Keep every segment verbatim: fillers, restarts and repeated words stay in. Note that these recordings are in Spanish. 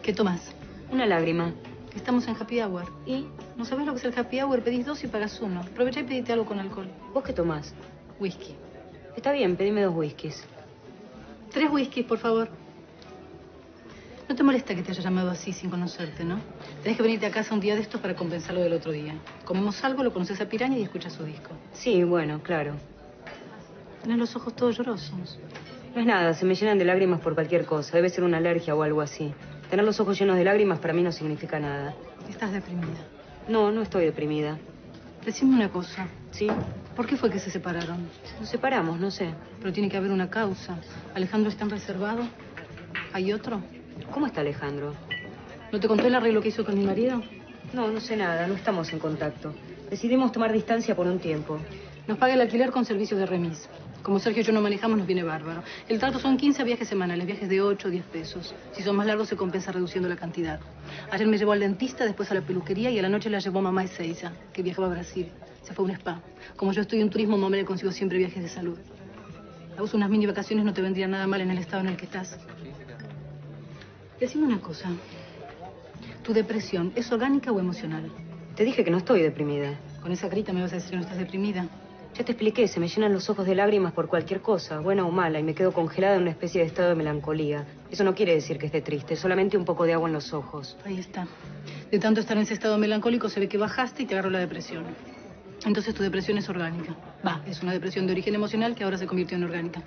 ¿Qué tomás? Una lágrima. Estamos en happy hour. ¿Y? ¿No sabés lo que es el happy hour? Pedís dos y pagas uno. Aprovecha y pedite algo con alcohol. ¿Vos qué tomás? Whisky. Está bien, pedime dos whiskies. Tres whiskies, por favor. No te molesta que te haya llamado así sin conocerte, ¿no? Tenés que venirte a casa un día de estos para compensar lo del otro día. Comemos algo, lo conoces a Piraña y escuchas su disco. Sí, bueno, claro. Tenés los ojos todos llorosos. No es nada, se me llenan de lágrimas por cualquier cosa. Debe ser una alergia o algo así. Tener los ojos llenos de lágrimas para mí no significa nada. Estás deprimida. No, no estoy deprimida. Decime una cosa. ¿Sí? ¿Por qué fue que se separaron? Nos separamos, no sé. Pero tiene que haber una causa. ¿Alejandro es tan reservado? ¿Hay otro? ¿Cómo está Alejandro? ¿No te contó el arreglo que hizo con mi marido? No, no sé nada, no estamos en contacto. Decidimos tomar distancia por un tiempo. Nos paga el alquiler con servicios de remis. Como Sergio y yo no manejamos, nos viene bárbaro. El trato son quince viajes semanales, viajes de ocho o diez pesos. Si son más largos, se compensa reduciendo la cantidad. Ayer me llevó al dentista, después a la peluquería y a la noche la llevó mamá Ezeiza, que viajaba a Brasil. Se fue a un spa. Como yo estoy en turismo, mamá le consigo siempre viajes de salud. A vos unas mini vacaciones no te vendrían nada mal en el estado en el que estás. Decime una cosa. ¿Tu depresión es orgánica o emocional? Te dije que no estoy deprimida. Con esa carita me vas a decir que no estás deprimida. Ya te expliqué, se me llenan los ojos de lágrimas por cualquier cosa, buena o mala, y me quedo congelada en una especie de estado de melancolía. Eso no quiere decir que esté triste, solamente un poco de agua en los ojos. Ahí está. De tanto estar en ese estado melancólico se ve que bajaste y te agarró la depresión. Entonces tu depresión es orgánica. Va, es una depresión de origen emocional que ahora se convirtió en orgánica.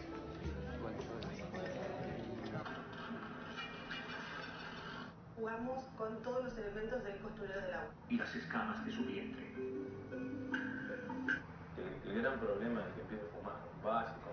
Jugamos con todos los elementos del costurero del agua. Y las escamas de su vientre. El, el gran problema es que empieza a fumar, básico.